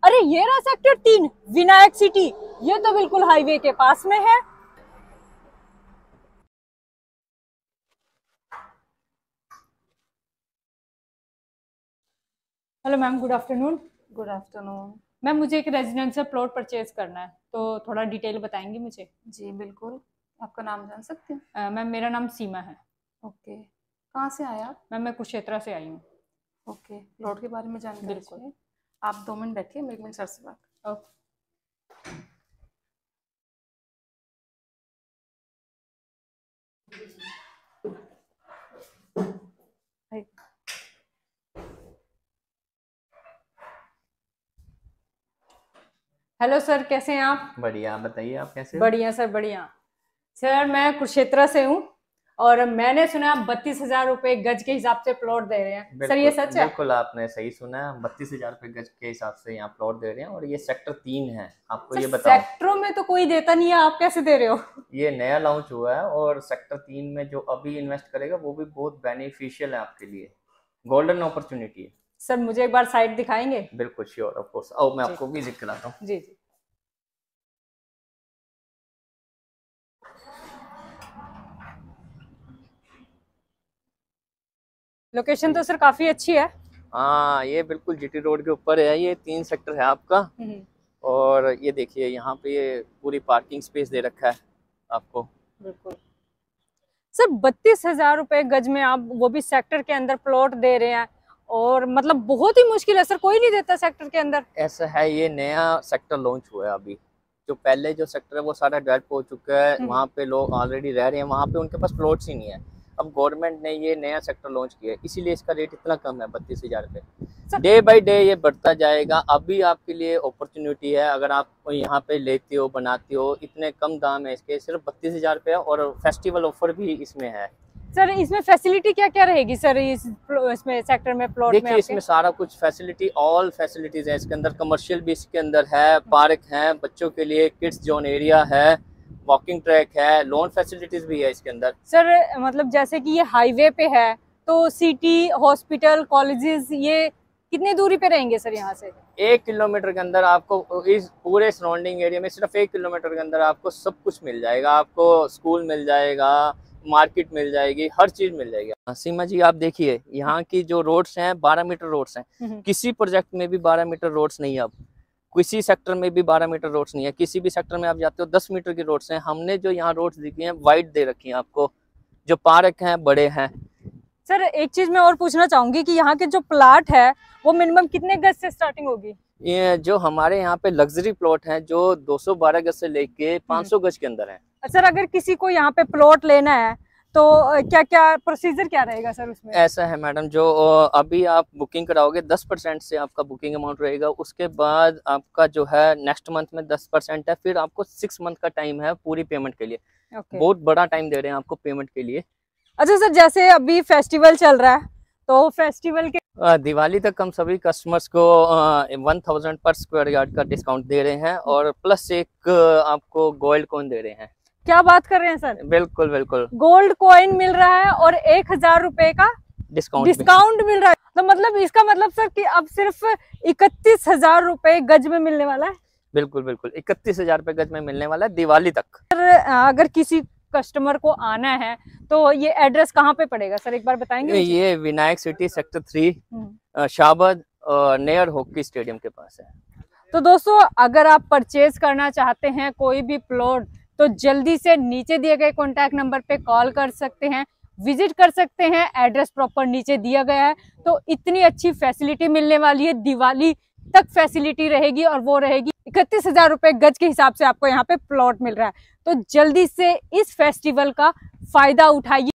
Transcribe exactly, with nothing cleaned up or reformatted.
अरे ये रहा सेक्टर तीन विनायक सिटी, ये तो बिल्कुल हाईवे के पास में है। Hello ma'am, good afternoon. Good afternoon. Ma'am मुझे एक रेजिडेंशियल प्लॉट परचेज करना है, तो थोड़ा डिटेल बताएंगे मुझे? जी बिल्कुल, आपका नाम जान सकती हूँ? अ, मैम मेरा नाम सीमा है। ओके, कहाँ से आए आप? मैम मैं कुरुक्षेत्र से आई हूँ। ओके, प्लॉट के बारे में जानकारी बिल्कुल। चाहिए। आप दो मिनट बैठिए, मैं एक मिनट सर से बात। ओके। हेलो सर, कैसे हैं आप? बढ़िया, आप बताइए आप कैसे हो? बढ़िया सर, बढ़िया। सर मैं कुरुक्षेत्र से हूँ और मैंने सुना आप बत्तीस हजार रुपए गज के हिसाब से प्लॉट दे रहे हैं, सर ये सच है? बिल्कुल, आपने सही सुना है। बत्तीस हजार रुपए गज के हिसाब से यहाँ प्लॉट दे रहे हैं और ये सेक्टर तीन है। आपको ये बताओ, सेक्टरों में तो कोई देता नहीं है, आप कैसे दे रहे हो? ये नया लॉन्च हुआ है और सेक्टर तीन में जो अभी इन्वेस्ट करेगा वो भी बहुत बेनिफिशियल है आपके लिए, गोल्डन अपॉर्चुनिटी है। सर मुझे एक बार साइट दिखाएंगे? बिल्कुल श्योर, ऑफ कोर्स। आओ मैं आपको विजिट कराता हूँ। जी जी। लोकेशन तो सर काफी अच्छी है। हाँ, ये बिल्कुल जीटी रोड के ऊपर है। ये तीन सेक्टर है आपका और ये देखिए यहाँ पे ये पूरी पार्किंग स्पेस दे रखा है आपको। बिल्कुल सर, बत्तीस हजार रुपए गज में आप वो भी सेक्टर के अंदर प्लॉट दे रहे हैं, और मतलब बहुत ही मुश्किल है सर, कोई नहीं देता सेक्टर के अंदर। ऐसा है, ये नया सेक्टर लॉन्च हुआ है अभी। जो पहले जो सेक्टर है वो सारा डेवलप हो चुका है, वहाँ पे लोग ऑलरेडी रह रहे हैं, वहाँ पे उनके पास प्लॉट्स ही नहीं है। अब गवर्नमेंट ने ये नया सेक्टर लॉन्च किया है, इसीलिए इसका रेट इतना कम है, बत्तीस हजार रुपये। डे बाई डे ये बढ़ता जाएगा। अभी आपके लिए अपॉर्चुनिटी है, अगर आप यहाँ पे लेते हो, बनाते हो, इतने कम दाम है इसके, सिर्फ बत्तीस हजार रुपये, और फेस्टिवल ऑफर भी इसमें है। सर इसमें फैसिलिटी क्या क्या रहेगी सर, इस इसमें सेक्टर में प्लॉट में? देखिए इसमें सारा कुछ फैसिलिटी, ऑल फैसिलिटीज है इसके अंदर। कमर्शियल भी इसके अंदर है, पार्क है, बच्चों के लिए किड्स जोन एरिया है, वॉकिंग ट्रैक है, लोन फैसिलिटीज भी है इसके अंदर। सर मतलब जैसे कि ये हाईवे पे है, तो सिटी, हॉस्पिटल, कॉलेजेस ये कितनी दूरी पे रहेंगे सर यहाँ से? एक किलोमीटर के अंदर आपको, इस पूरे सराउंडिंग एरिया में सिर्फ एक किलोमीटर के अंदर आपको सब कुछ मिल जाएगा। आपको स्कूल मिल जाएगा, मार्केट मिल जाएगी, हर चीज मिल जाएगी। सीमा जी आप देखिए यहाँ की जो रोड्स हैं, बारह मीटर रोड्स हैं। किसी प्रोजेक्ट में भी बारह मीटर रोड्स नहीं है, अब किसी सेक्टर में भी बारह मीटर रोड्स नहीं है। किसी भी सेक्टर में आप जाते हो दस मीटर की रोड्स हैं। हमने जो यहाँ रोड्स दिखी हैं वाइड दे रखी हैं आपको, जो पार्क हैं बड़े हैं। सर एक चीज मैं और पूछना चाहूंगी कि यहाँ के जो प्लाट है वो मिनिमम कितने गज से स्टार्टिंग होगी? ये जो हमारे यहाँ पे लग्जरी प्लॉट हैं जो दो सौ बारह गज से लेके पाँच सौ गज के अंदर हैं। सर अगर किसी को यहाँ पे प्लॉट लेना है तो क्या क्या प्रोसीजर क्या रहेगा सर उसमें? ऐसा है मैडम, जो अभी आप बुकिंग कराओगे दस परसेंट से आपका बुकिंग अमाउंट रहेगा। उसके बाद आपका जो है नेक्स्ट मंथ में दस परसेंट है, फिर आपको सिक्स मंथ का टाइम है पूरी पेमेंट के लिए। okay. बहुत बड़ा टाइम दे रहे हैं आपको पेमेंट के लिए। अच्छा सर, जैसे अभी फेस्टिवल चल रहा है तो फेस्टिवल के दिवाली तक हम सभी कस्टमर्स को one thousand per square yard का डिस्काउंट दे रहे हैं और प्लस एक आपको गोल्ड कॉइन दे रहे हैं। क्या बात कर रहे हैं सर? बिल्कुल बिल्कुल, गोल्ड कॉइन मिल रहा है और एक हजार रुपए का डिस्काउंट डिस्काउंट मिल रहा है। तो मतलब इसका मतलब सर कि अब सिर्फ इकतीस हजार रुपए गज में मिलने वाला है? बिल्कुल बिल्कुल, इकतीस हजार रुपए गज में मिलने वाला है दिवाली तक। सर अगर किसी कस्टमर को आना है तो ये एड्रेस कहाँ पे पड़ेगा सर, एक बार बताएंगे? ये Vinayak city sector three, Shahbad near hockey stadium के पास है। तो दोस्तों अगर आप परचेज करना चाहते हैं कोई भी प्लॉट, तो जल्दी से नीचे दिए गए कॉन्टैक्ट नंबर पे कॉल कर सकते हैं, विजिट कर सकते हैं। एड्रेस प्रॉपर नीचे दिया गया है। तो इतनी अच्छी फैसिलिटी मिलने वाली है, दिवाली तक फैसिलिटी रहेगी, और वो रहेगी इकतीस हजार रुपए गज के हिसाब से आपको यहाँ पे प्लॉट मिल रहा है। तो जल्दी से इस फेस्टिवल का फायदा उठाइए।